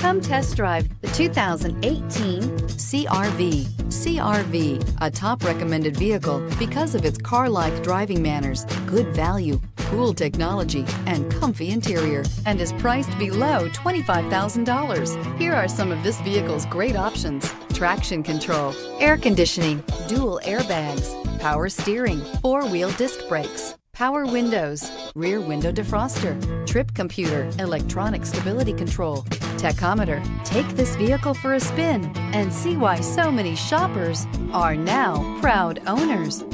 Come test drive the 2018 CR-V. CR-V, a top recommended vehicle because of its car-like driving manners, good value, cool technology, and comfy interior, and is priced below $25,000. Here are some of this vehicle's great options: traction control, air conditioning, dual airbags, power steering, four-wheel disc brakes, power windows, rear window defroster, trip computer, electronic stability control, tachometer. Take this vehicle for a spin and see why so many shoppers are now proud owners.